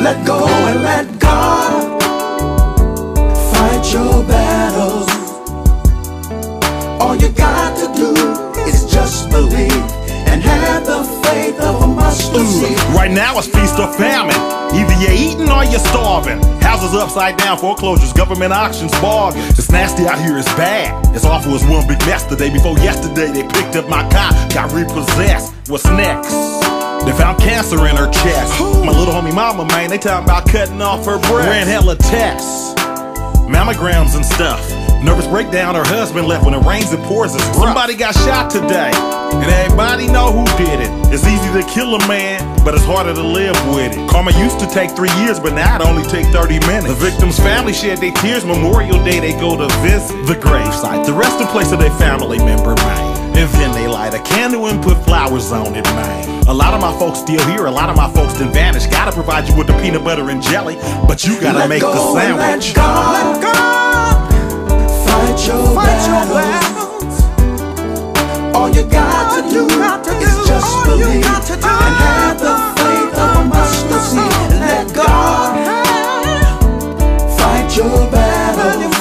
Let go and let God fight your battles. All you got to do is just believe and have the faith of a mustard seed. Right now it's feast or famine. Either you're eating or you're starving. Houses upside down, foreclosures, government auctions, bargains. It's nasty out here, it's bad. It's awful as one big mess. The day before yesterday they picked up my car, got repossessed. What's next? They found cancer in her chest. My little homie mama, man, they talking about cutting off her breast. Ran hella tests, mammograms and stuff. Nervous breakdown, her husband left. When it rains it pours, it's rough. Somebody got shot today, and everybody know who did it. It's easy to kill a man, but it's harder to live with it. Karma used to take 3 years, but now it only take 30 minutes. The victim's family shed their tears. Memorial Day they go to visit the gravesite, the resting place of their family member, man. And then they light a candle and put flowers on it, man. A lot of my folks still here, a lot of my folks done vanished. Gotta provide you with the peanut butter and jelly, but you gotta make the sandwich. Let God fight your battles. All you got to do is just believe and have the faith of a mustard seed. Let God fight your battles.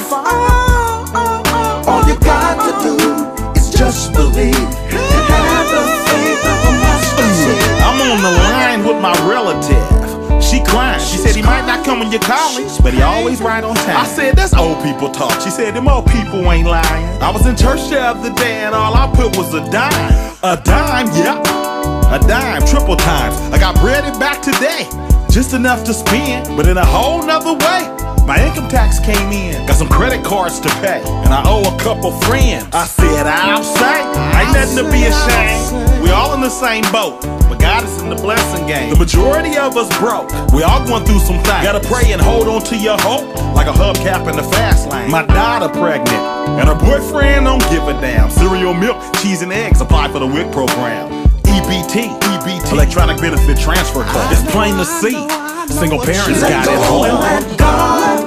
All you got to do is just believe and have the faith of a mustard seed. I'm on the line with my relative. She crying. She said he might not come when you call him, but he always right on time. I said that's old people talk. She said them old people ain't lying. I was in church the other day and all I put was a dime. A dime, yeah, a dime, triple times. I got breaded back today, just enough to spend, but in a whole nother way. My income tax came in, got some credit cards to pay, and I owe a couple friends. I said I'll say, ain't nothing to be ashamed. We all in the same boat, but God is in the blessing game. The majority of us broke, we all going through some things. Gotta pray and hold on to your hope, like a hubcap in the fast lane. My daughter pregnant, and her boyfriend don't give a damn. Cereal, milk, cheese, and eggs, apply for the WIC program. EBT, electronic benefit transfer card. It's plain to see, single parents got it hard. Let God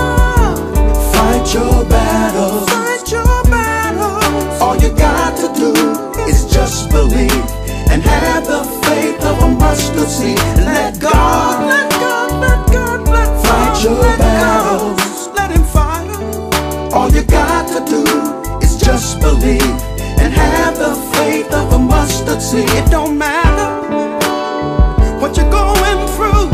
fight your battles. All you got to do is just believe and have the faith of a mustard seed. Let God fight your battles. Let him fight them. All you got to do is just believe and have the faith of a mustard seed. It don't matter what you're going through.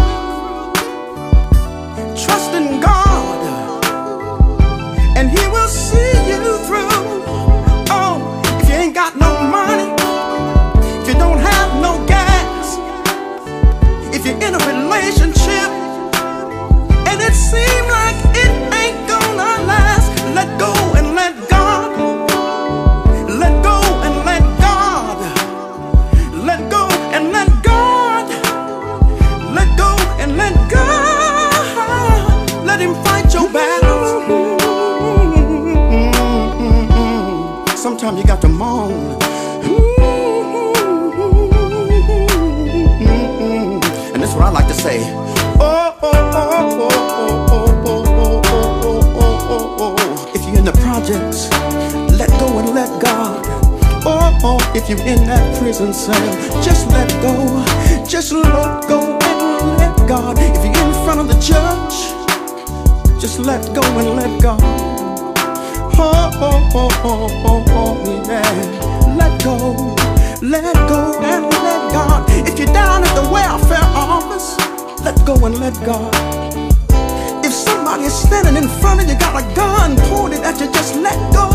Trust in God, and He will see you through. Oh, if you ain't got no money, if you don't have no gas, if you're in a relationship and it seems like it ain't gonna last, let go and let God. Let go and let God. Let go and let God. Let go and let God. Let Him fight your battles. Sometimes you got to moan. And that's what I like to say. Oh, oh, oh, oh, oh, oh, oh, oh, oh, oh, oh. If you're in the projects, let go and let God. Oh, oh, if you're in that prison cell, just let go. Just let go and let God. If you're in front of the judge, just let go and let God. Oh, oh, oh, oh, oh, oh, yeah. Let go and let God. If you're down at the welfare office, let go and let God. If somebody is standing in front of you, got a gun pointed at you, just let go